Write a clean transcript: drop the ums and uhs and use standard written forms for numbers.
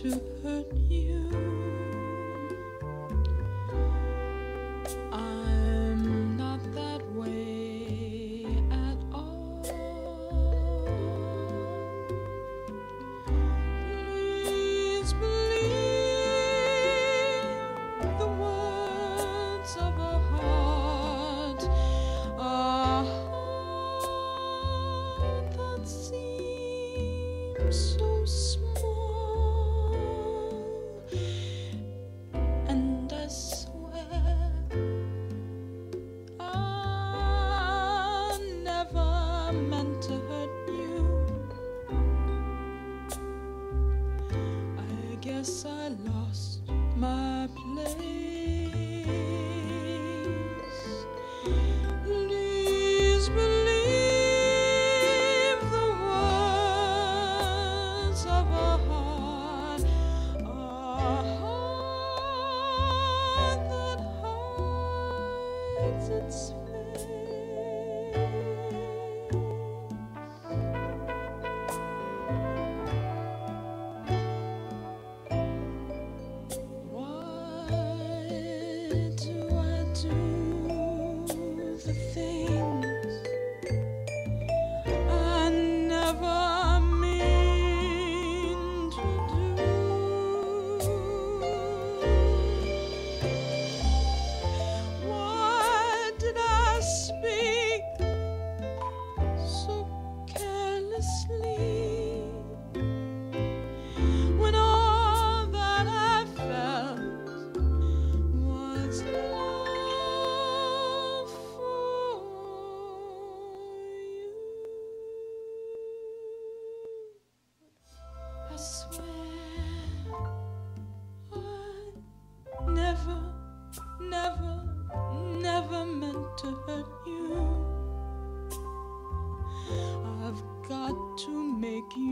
to hurt you. I'm not that way at all. Please believe the words of a heart that seems so small, and I swear I never meant to hurt you. I guess I lost my place. Please believe the words of a heart that hides its face. Why do I do the things I never mean to do? Why did I speak so carelessly when all that I felt was love for you? I swear I never, never, never meant to hurt you. I've got to make you